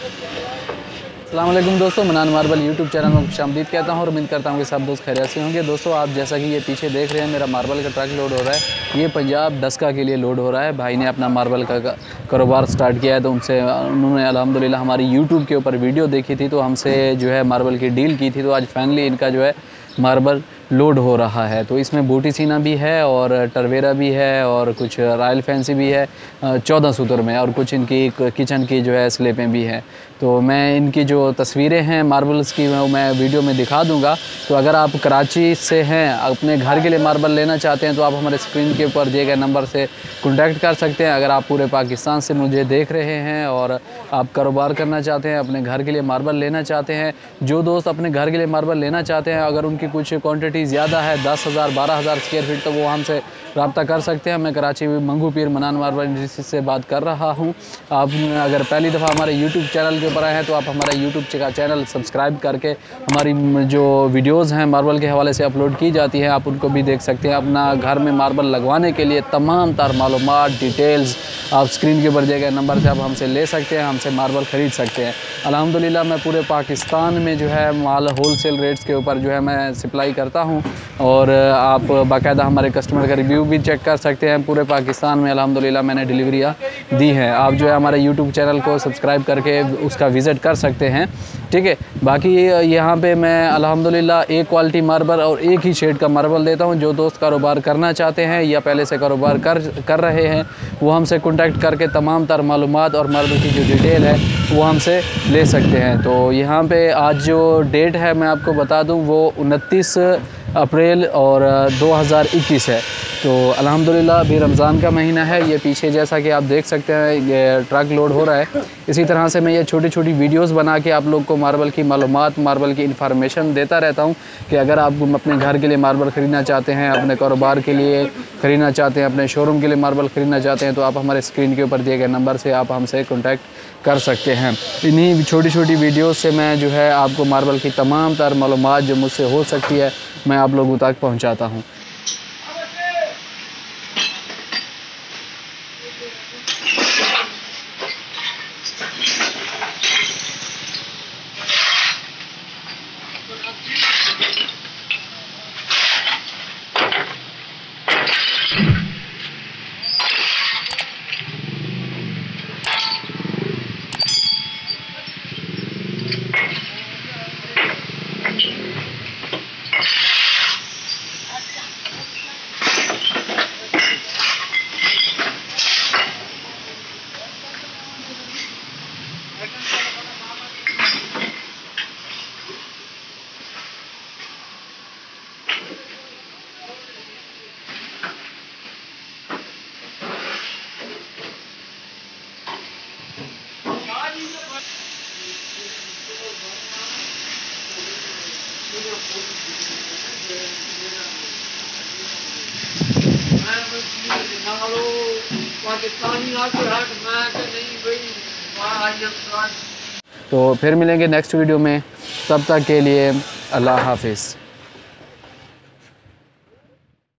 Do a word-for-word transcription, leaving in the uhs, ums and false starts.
अस्सलाम वालेकुम दोस्तों, मनान मार्बल यूट्यूब चैनल में खुशामदीद कहता हूँ और उम्मीद करता हूँ कि सब दोस्त खैरियत से होंगे। दोस्तों, आप जैसा कि ये पीछे देख रहे हैं, मेरा मार्बल का ट्रक लोड हो रहा है। ये पंजाब दस्का के लिए लोड हो रहा है। भाई ने अपना मार्बल का कारोबार स्टार्ट किया है, तो उनसे उन्होंने अल्हम्दुलिल्लाह हमारी यूट्यूब के ऊपर वीडियो देखी थी, तो हमसे जो है मार्बल की डील की थी। तो आज फाइनली इनका जो है मार्बल लोड हो रहा है। तो इसमें बूटी सीना भी है और टरवेरा भी है और कुछ रॉयल फैंसी भी है चौदह सूत्र में, और कुछ इनकी किचन की जो है स्लेपें भी हैं। तो मैं इनकी जो तस्वीरें हैं मार्बल्स की वो मैं वीडियो में दिखा दूंगा। तो अगर आप कराची से हैं, अपने घर के लिए मार्बल लेना चाहते हैं, तो आप हमारे स्क्रीन के ऊपर दिए गए नंबर से कॉन्टैक्ट कर सकते हैं। अगर आप पूरे पाकिस्तान से मुझे देख रहे हैं और आप कारोबार करना चाहते हैं, अपने घर के लिए मार्बल लेना चाहते हैं, जो दोस्त अपने घर के लिए मार्बल लेना चाहते हैं, अगर उनकी कुछ क्वांटिटी ज़्यादा है, दस हज़ार बारह हज़ार स्क्वायर फीट, तो वो हमसे रब्ता कर सकते हैं। मैं कराची मंगू पीर मनान मार्बल इंडस्ट्री से बात कर रहा हूँ। आप अगर पहली दफ़ा हमारे यूट्यूब चैनल के ऊपर आए हैं, तो आप हमारा यूट्यूब का चैनल सब्सक्राइब करके हमारी जो वीडियोज़ हैं मार्बल के हवाले से अपलोड की जाती हैं, आप उनको भी देख सकते हैं। अपना घर में मार्बल लगवाने के लिए तमाम तार मालूमात डिटेल्स आप स्क्रीन के ऊपर दिए गए नंबर से आप हमसे ले सकते हैं, हमसे मार्बल ख़रीद सकते हैं। अल्हम्दुलिल्लाह मैं पूरे पाकिस्तान में जो है माल होलसेल रेट्स के ऊपर जो है मैं सप्लाई करता हूं, और आप बाकायदा हमारे कस्टमर का रिव्यू भी चेक कर सकते हैं। पूरे पाकिस्तान में अल्हम्दुलिल्लाह मैंने डिलीवरियाँ दी हैं। आप जो है हमारे यूट्यूब चैनल को सब्सक्राइब करके उसका विज़िट कर सकते हैं, ठीक है। बाकी यहाँ पे मैं अल्हम्दुलिल्लाह एक क्वालिटी मार्बल और एक ही शेड का मार्बल देता हूँ। जो दोस्त कारोबार करना चाहते हैं या पहले से कारोबार कर कर रहे हैं, वो हमसे कॉन्टैक्ट करके तमाम तर मालूमात और मार्बल की जो डिटेल है वो हमसे ले सकते हैं। तो यहाँ पे आज जो डेट है मैं आपको बता दूँ, वो उनतीस अप्रैल और दो हज़ार इक्कीस है। तो अल्हम्दुलिल्लाह अभी रमज़ान का महीना है। ये पीछे जैसा कि आप देख सकते हैं ये ट्रक लोड हो रहा है। इसी तरह से मैं ये छोटी छोटी वीडियोस बना के आप लोग को मार्बल की मालूमात, मार्बल की इन्फॉर्मेशन देता रहता हूँ कि अगर आप अपने घर के लिए मार्बल ख़रीदना चाहते हैं, अपने कारोबार के लिए ख़रीदना चाहते हैं, अपने शोरूम के लिए मार्बल ख़रीदना चाहते हैं, तो आप हमारे स्क्रीन के ऊपर दिए गए नंबर से आप हमसे कॉन्टैक्ट कर सकते हैं। इन्हीं छोटी छोटी वीडियोज़ से मैं जो है आपको मार्बल की तमाम तर मालूमात जो मुझसे हो सकती है मैं आप लोगों तक पहुँचाता हूँ। तो फिर मिलेंगे नेक्स्ट वीडियो में, तब तक के लिए अल्लाह हाफिज़।